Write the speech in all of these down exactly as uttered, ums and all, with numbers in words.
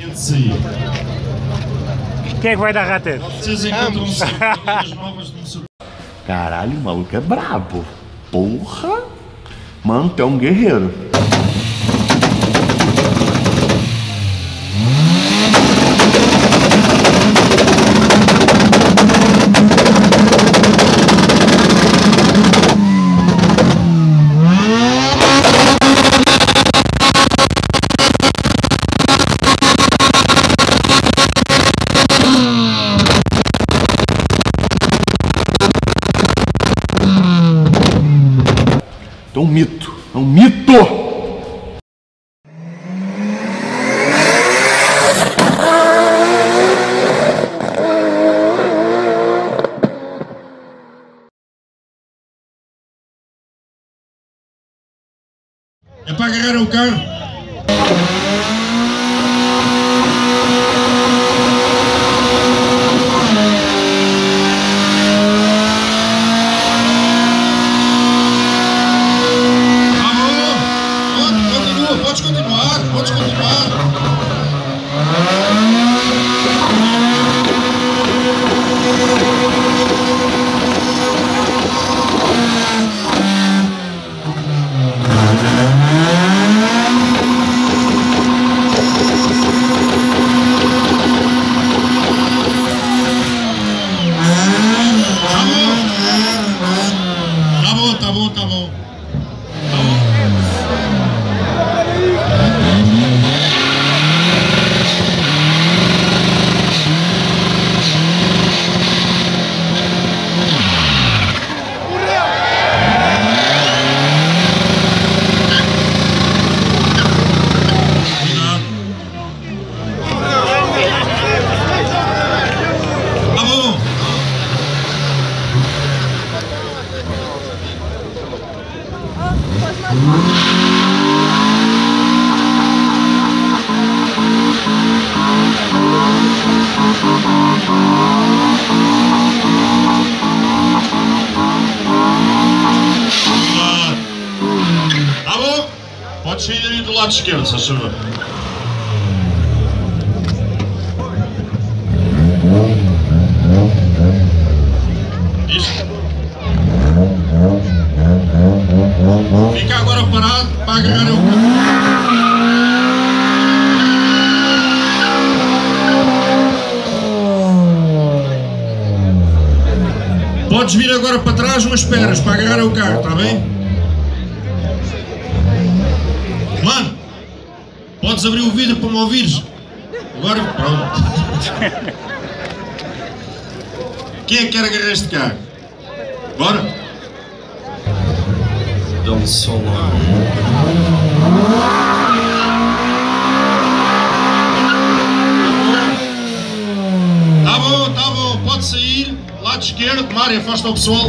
de sair. Quem é que vai dar rateiro? Vocês encontram as novas do seu... Caralho, o maluco é brabo. Porra! Mano, tu é um guerreiro. É um mito, é um mito! É para agarrar o carro? Podes continuar, podes continuar. Tá bom, tá bom, tá bom. Tá bom. Tá bom? Pode sair ali do lado esquerdo, se achou. Isto. Fica agora parado para agarrar o carro. Podes vir agora para trás, mas esperas para agarrar o carro, está bem? Mano, podes abrir o vidro para me ouvires? Agora, pronto. Quem é que quer agarrar este carro? Bora? Dá-me só lá. Tá bom, tá bom, pode sair. Lado esquerdo, Mário, afasta o pessoal.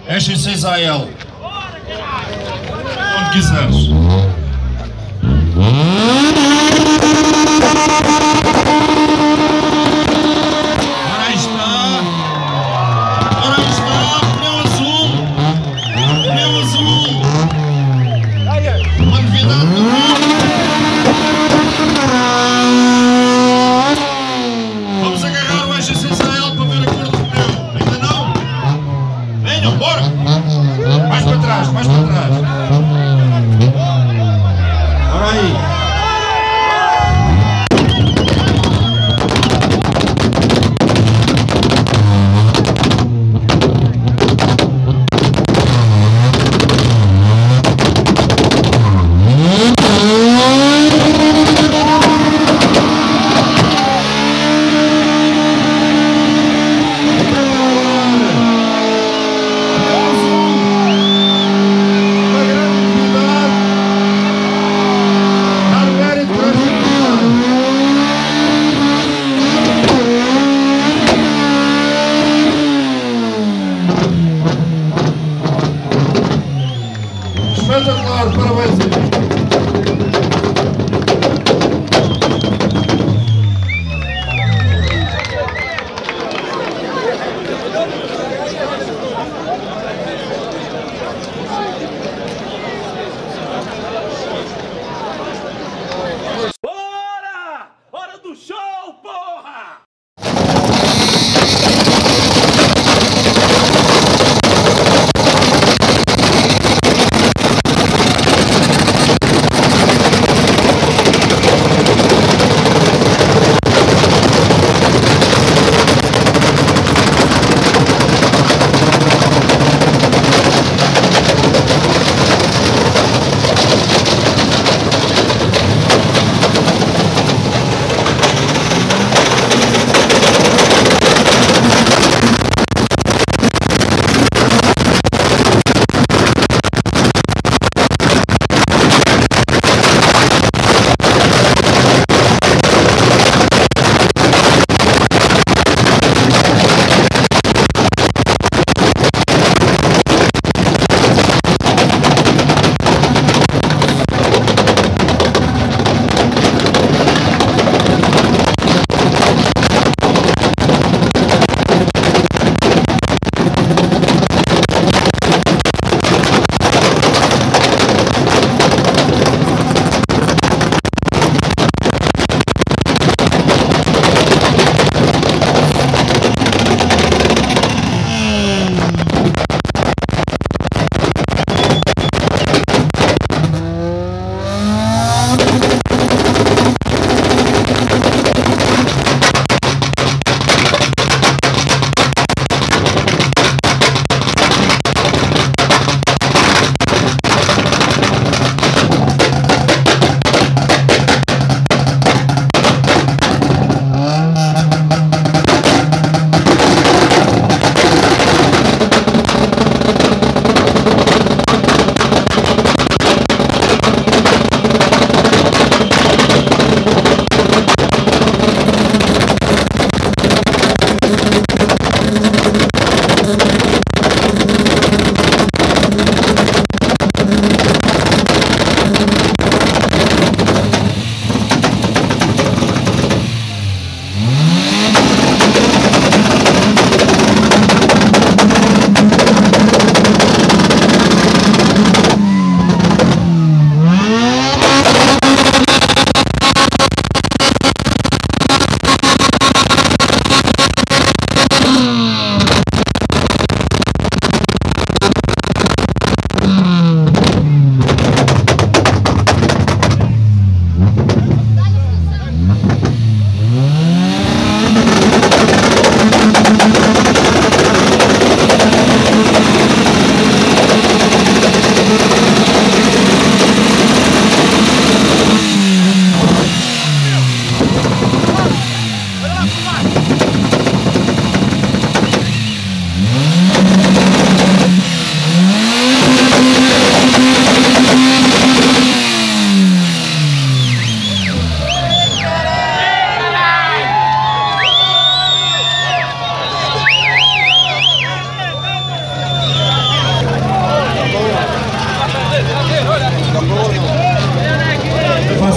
S seis A L. Onde quiseres. Ora aí está. Ora aí está. Pneu azul. Pneu azul. Uma novidade do mundo. Vamos agarrar o S seis A L para ver a cor do pneu. Ainda não? Venham, bora. Mais para trás, mais para trás. Ora aí. Espetacular, parabéns. Bora! Hora do show, porra!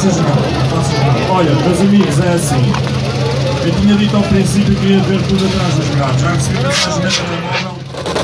faças nada, não faças nada. Olha, meus amigos, é assim. Eu tinha dito ao princípio que ia ver tudo atrás dos grades. Já recebi mensagem na telemóvel.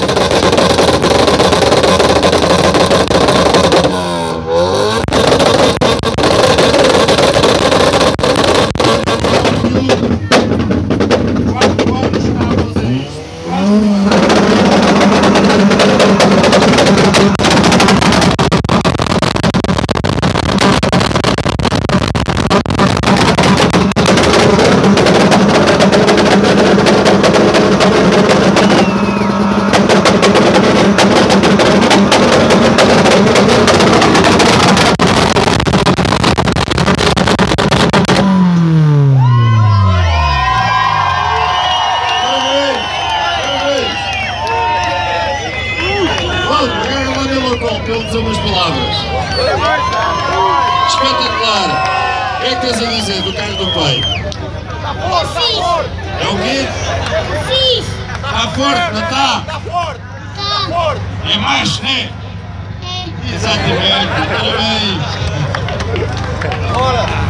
Pelo dizer umas palavras. Espetacular. O que é que tens a dizer do carro do pai? É fixe. É o quê? Fixe. Está forte, não está? Tá forte! Tá. Forte! É macho, né? É. Exatamente. Parabéns. Bora!